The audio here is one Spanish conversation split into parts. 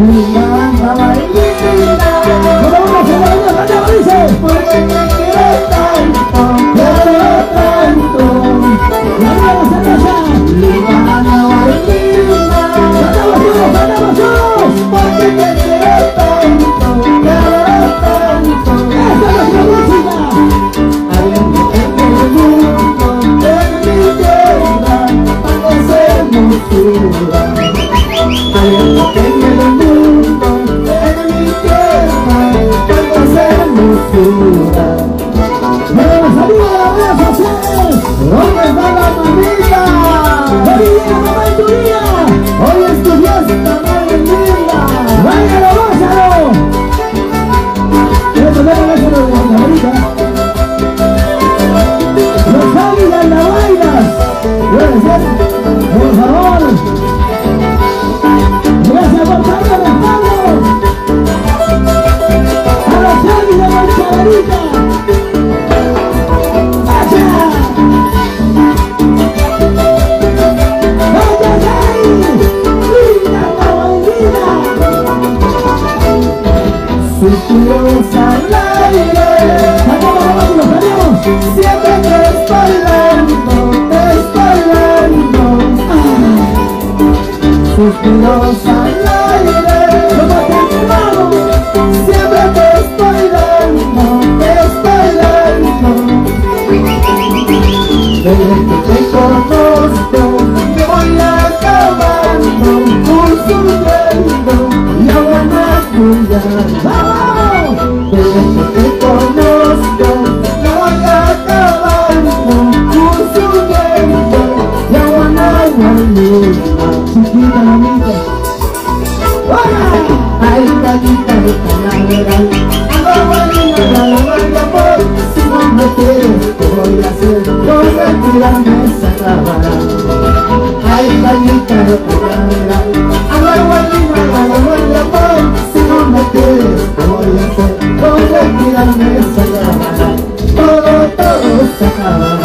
linda, andaba linda. ¿Cómo vamos a bailar? ¡Cantaba, dice! Porque te quiero tanto, tanto. Y ahora vamos a callar. Linda, andaba linda. ¡Cantamos todos! Porque te quiero tanto, tanto. ¡Esta es nuestra música! Hay un en el mundo, en mi tierra, para que se hermosura. Hay un en el mundo, en mi tierra, para que se hermosura. ¡Vamos a vivir las redes sociales! ¿Dónde está la mamita? ¡Feliz día, mamá, en tu día! Hoy es tu fiesta, madre linda. ¡Báilalo, gózalo! ¿Quieres poner el éxito de la camarita? Los águilas la bailas. Gracias, por favor. Gracias por tanto respaldo. A los águilas la camarita. Suspiros al aire, siempre te estoy dando, suspiros al aire, siempre te estoy dando, desde que te conozco, me voy acabando, consumiendo y ahora me cuidas. Desde que te conozco, me voy acabando, consumiendo y ahora me guiña. Chiquita mamita, ay, cañita de calavera, si no me quieres, ¿qué voy a hacer? Con retirarme esa clavada. Ay, cañita de calavera, si no me quieres, ¿qué voy a hacer? Con retirarme esa clavada. Todo se acabará.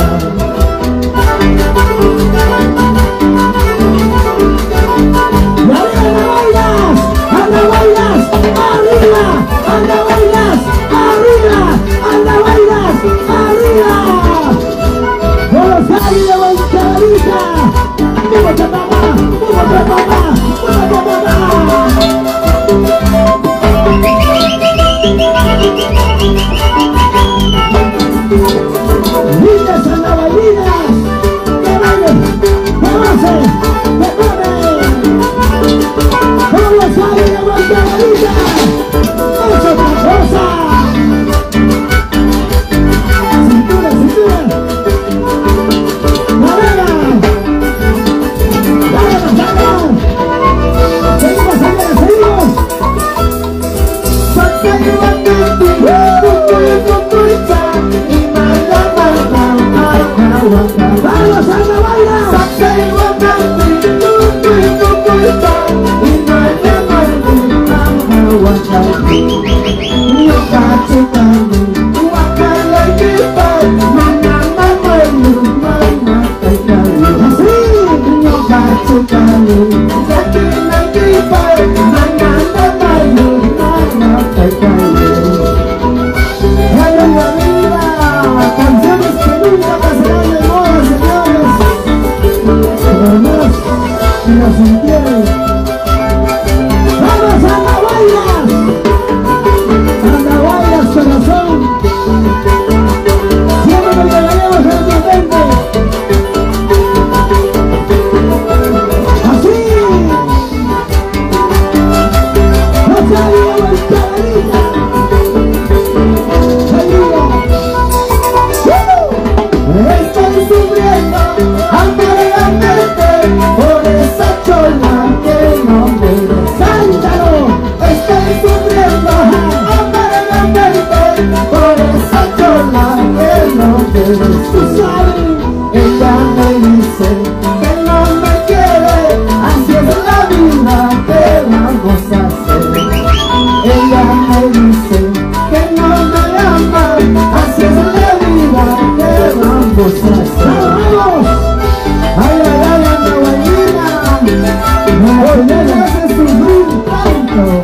Ay, ay, ay, anda, guayina. No me hace sufrir tanto.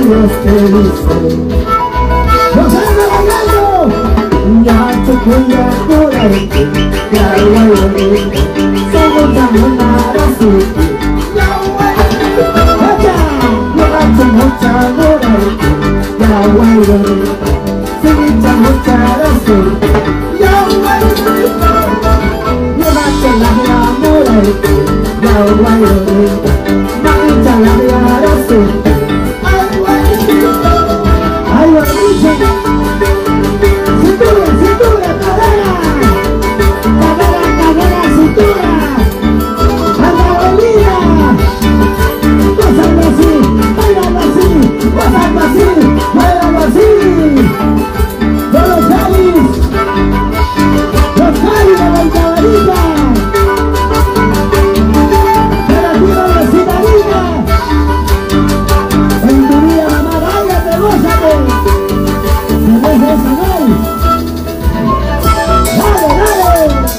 Dios te dice. ¡Gozando, bailando! Ya te cuida por ahí, ya voy a ir. Somos tan buenas así. Ya voy a ir. Ya te mucha por ahí, ya voy a ir. Se me echa mucha así. Ya voy a ir. Llévate la vida por ahí, ya voy a ir. Mamita la vida así. Ay, lo dice. Cintura, cintura, cadera. Cadera, cadera, cintura. Anda bolilla. Gozando así, bailando así, gozando así, bailando así. Con los Javis de Valcabarita. De la tierra de Sinarina. En tu vida, mamá, váyate, gózate. Se deja esa gol. Dale, dale.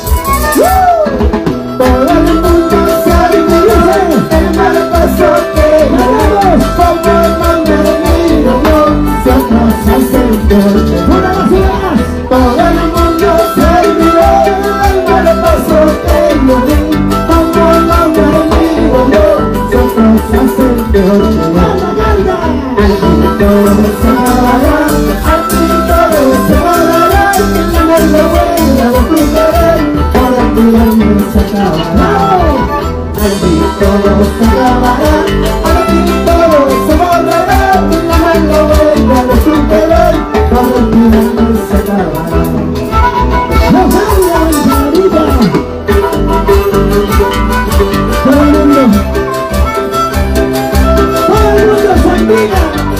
Todo el mundo sabe que dice el mal paso que ganamos. Como el mando de mi amor, se atrasa el Señor. Una más y más. Todo el mundo sabe que el mal paso que yo vi. Como el mando de mi amor, se atrasa el Señor. Al fin todo se acabará, al fin todo se acabará, no me lo voy a recuperar, por el tirarme se acabará. Al fin todo se acabará, al fin todo se borrará, no me lo voy a recuperar, por el tirarme se acabará. ¡No salga, Valcabarita! Todo el mundo se olvida.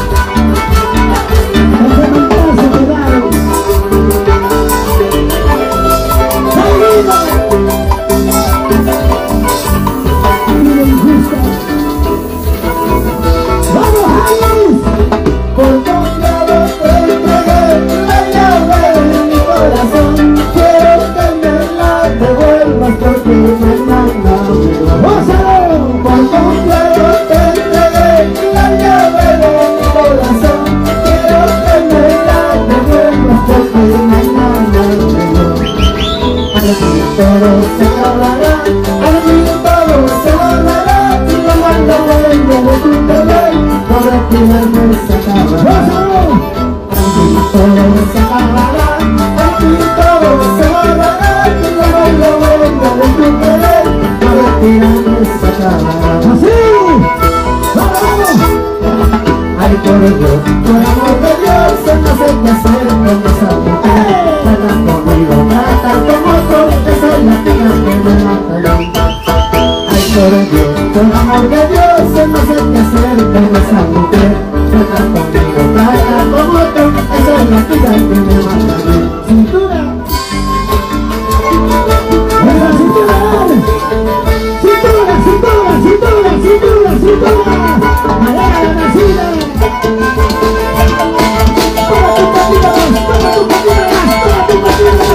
Todo se acabará, al fin todo se borrará, y lo mando vuelve de tu dolor, por el tirarme se acabará. Al fin todo se acabará, al fin todo se borrará, y lo mando vuelve de tu dolor, por el tirarme se acabará. ¡Así! ¡Vamos! Ay, por Dios, por amor de Dios, no sé qué hacer con esa mujer. Tratan conmigo, tratan como tú, esa es la tía que me mata. Ay, por Dios, por amor de Dios, no sé qué hacer con esa mujer. Tratan conmigo, tratan como tú, esa es la tía que me mata. Cintura. ¡Venga, cintura! ¡Cintura, cintura, cintura, cintura, cintura! ¡Madera de nacida! ¡Toma tu patita más! ¡Toma tu patita más! ¡Toma tu patita más!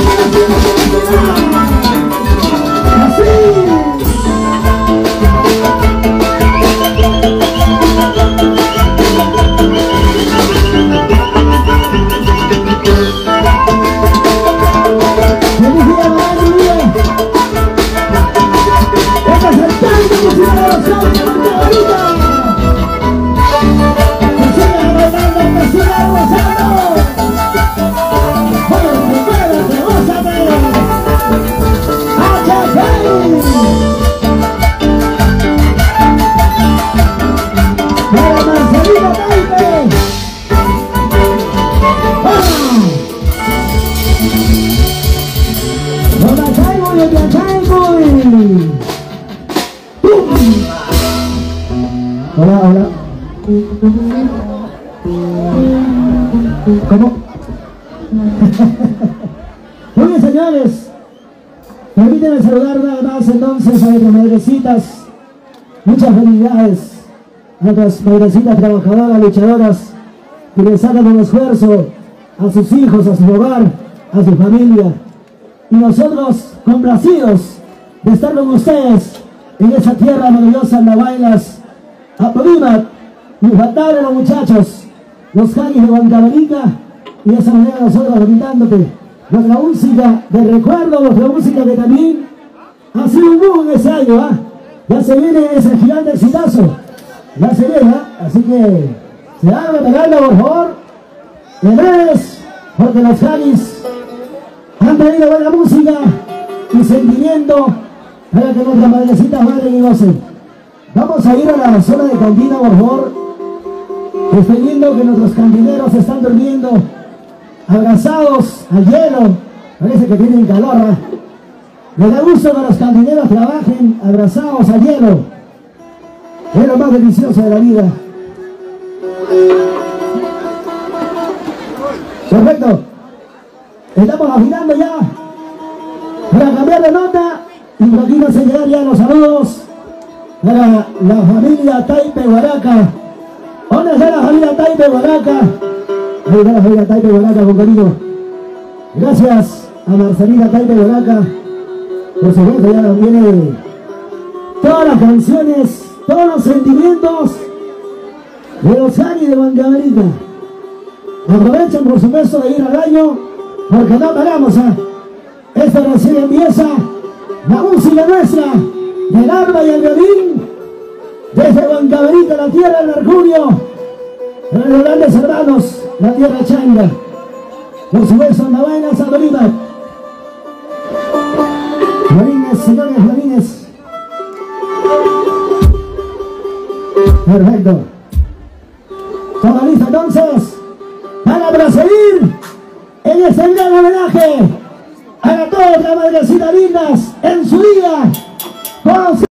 ¡Así! Hola, hola. ¿Cómo? Muy bien, señores. Permítanme saludar nada más entonces a nuestras madrecitas. Muchas felicidades a nuestras madrecitas trabajadoras, luchadoras, que les hagan un esfuerzo a sus hijos, a su hogar, a su familia. Y nosotros complacidos de estar con ustedes en esa tierra maravillosa, Andahuaylas, Apurímac, infaltables los muchachos, los Jaguis de Huancavelica, y de esa manera nosotros brindándote nuestra música de recuerdo, nuestra música que también ha sido un boom ese año, ¿ah? Ya se viene ese gigante exitazo, ya se viene, así que se haga pegando por favor, porque los Jaguis han traído buena música y sentimiento para que nuestras madrecitas bailen y gocen. Vamos a ir a la zona de cantina, por favor. Estoy viendo que nuestros cantineros están durmiendo abrazados al hielo. Parece que tienen calor, ¿eh? Me da gusto que los cantineros trabajen abrazados al hielo. Es lo más delicioso de la vida. Perfecto. Estamos afinando ya para cambiar de nota y por aquí nos llegar ya los saludos para la familia Taipe Huaraca. ¿Dónde está la familia Taipe Huaraca? Ahí está la familia Taipe Huaraca con cariño. Gracias a Marcelina Taipe Huaraca. Por supuesto ya nos viene todas las canciones, todos los sentimientos de los Jaguis de Huancavelica. Aprovechen por supuesto de ir al baño porque no paramos, ¿eh? Esto recién empieza la música nuestra del arpa y el violín desde Huancavelica, la tierra del mercurio, de los grandes hermanos, la tierra changa. Por supuesto, en la vaina San Bolívar. Violines, señores violines. Perfecto. ¿Todo listo entonces? Para proseguir en este gran homenaje a todas las madrecitas lindas en su día.